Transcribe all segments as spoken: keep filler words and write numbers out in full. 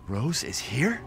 Rose is here?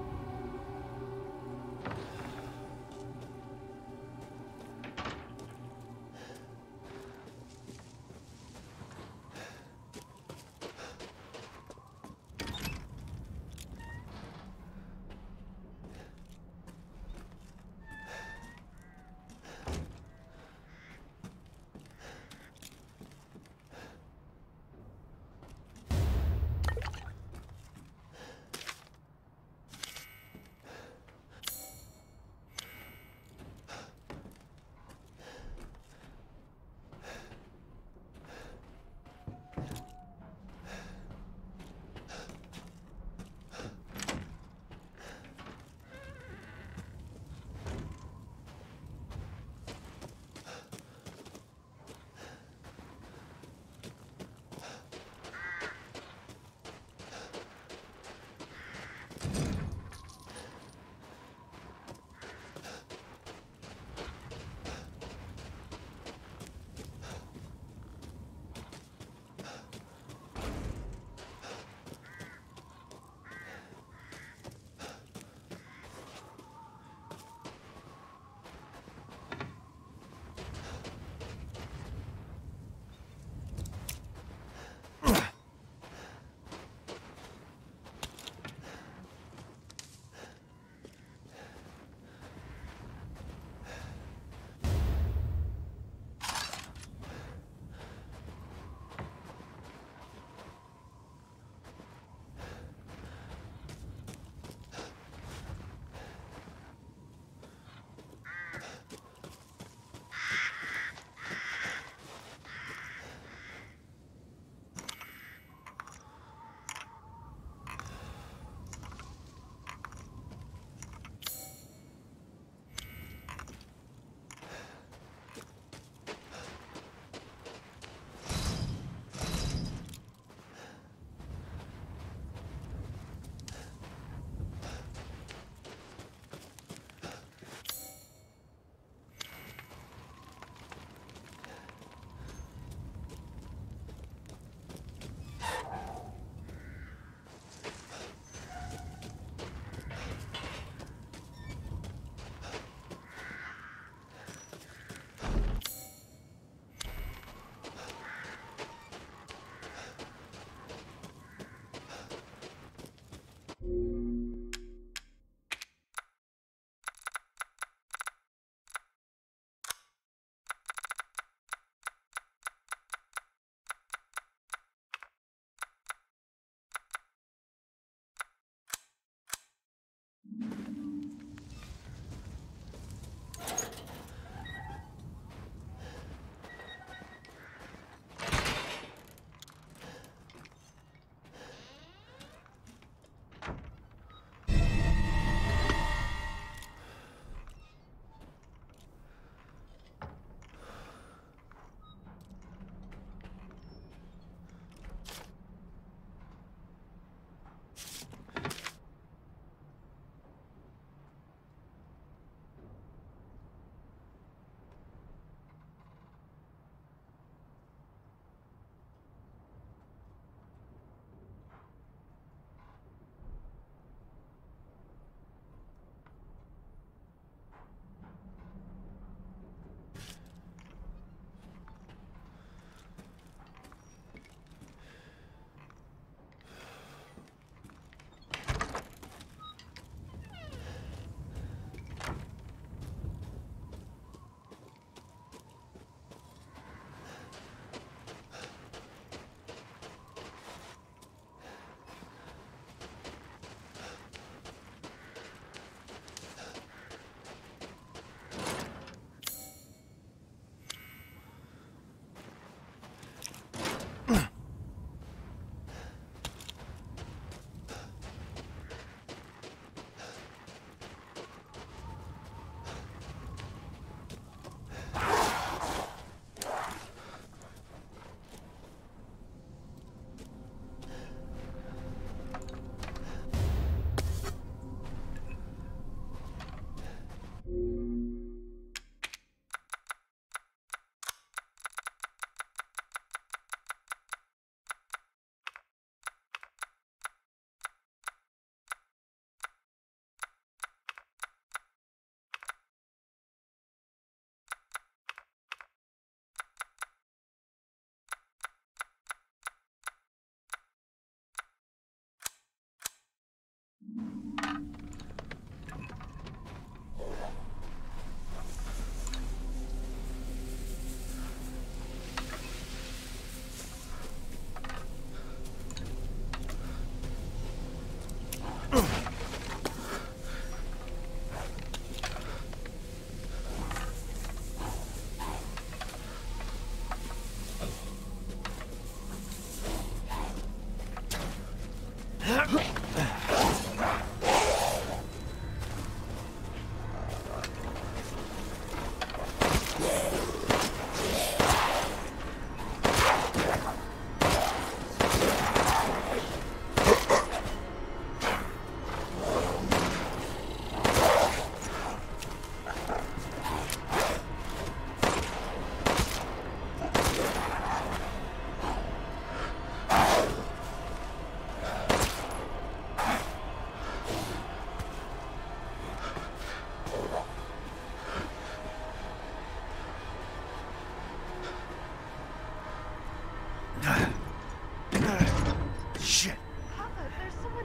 Shit. Papa, there's someone.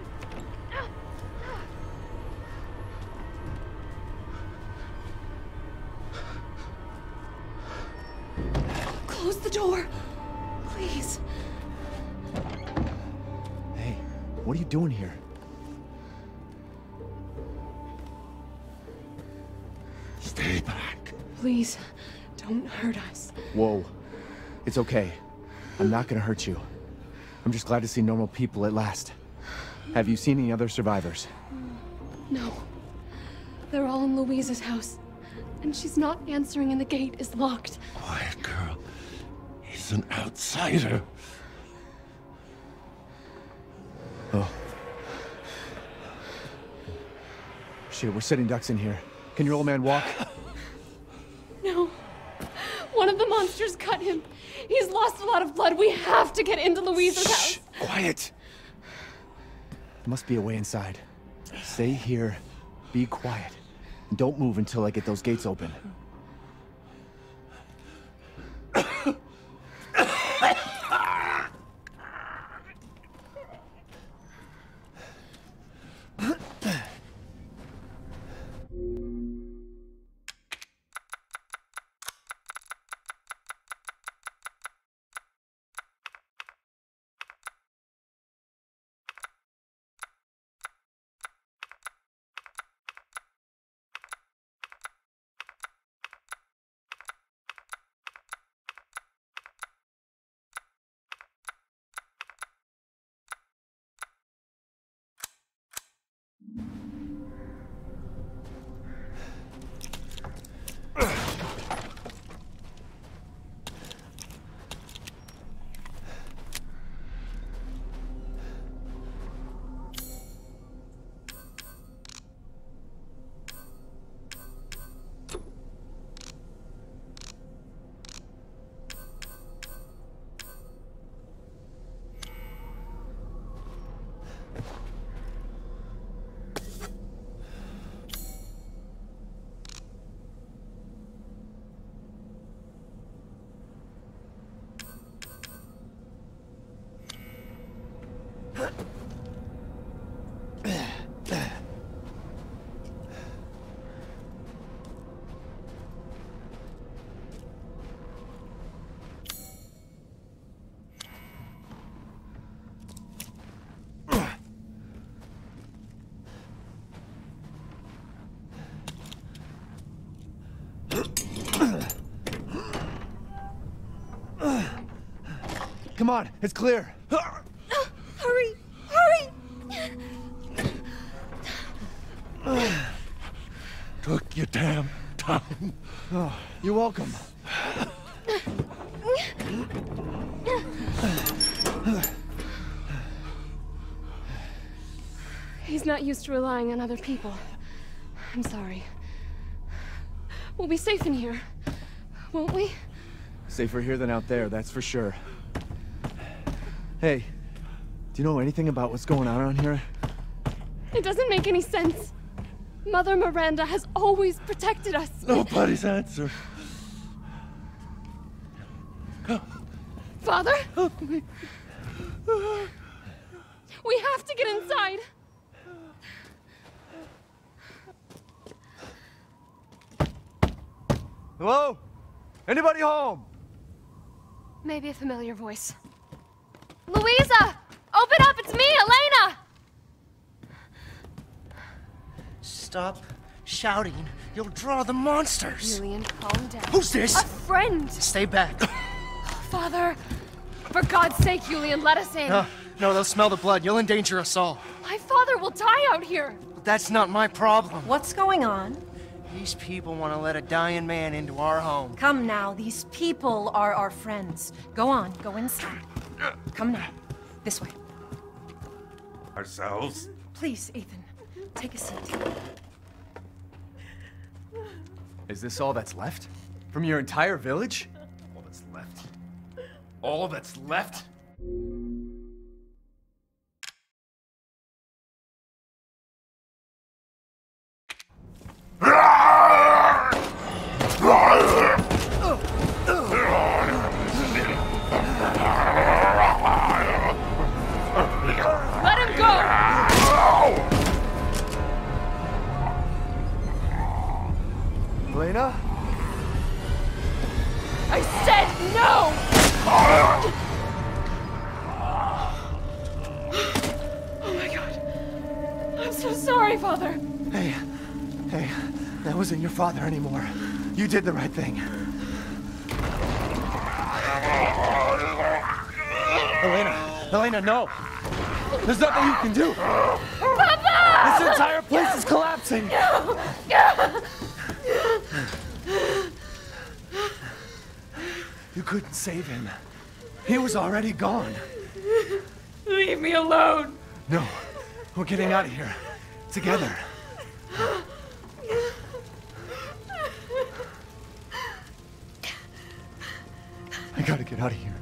Close the door, please. Hey, what are you doing here? Stay back. Please, don't hurt us. Whoa. It's okay. I'm not gonna hurt you. I'm just glad to see normal people at last. Have you seen any other survivors? No. They're all in Louisa's house. And she's not answering and the gate is locked. Quiet, girl. He's an outsider. Oh. Shit, we're sitting ducks in here. Can your old man walk? No. One of the monsters cut him. He's lost a lot of blood. We have to get into Louisa's Shh, house. quiet. There must be a way inside. Stay here, be quiet, and don't move until I get those gates open. Come on, it's clear. Hurry! Hurry! Took your damn time. Oh, you're welcome. He's not used to relying on other people. I'm sorry. We'll be safe in here, won't we? Safer here than out there, that's for sure. Hey, do you know anything about what's going on around here? It doesn't make any sense. Mother Miranda has always protected us. Nobody's answer. Father? Help me. We have to get inside. Hello? Anybody home? Maybe a familiar voice. Louisa! Open up! It's me, Elena! Stop shouting. You'll draw the monsters. Julian, calm down. Who's this? A friend! Stay back. Father! For God's sake, Julian, let us in! Uh, No, they'll smell the blood. You'll endanger us all. My father will die out here. But that's not my problem. What's going on? These people want to let a dying man into our home. Come now, these people are our friends. Go on, go inside. Come now. This way. Ourselves? Please, Ethan, take a seat. Is this all that's left? From your entire village? All that's left. All that's left? Let him go! Elena? I said no! Oh my god. I'm so sorry, Father. Hey, hey, that wasn't your father anymore. You did the right thing. Elena, Elena, no! There's nothing you can do! Papa! This entire place is collapsing! You couldn't save him. He was already gone. Leave me alone. No, we're getting out of here. Together. I gotta get out of here.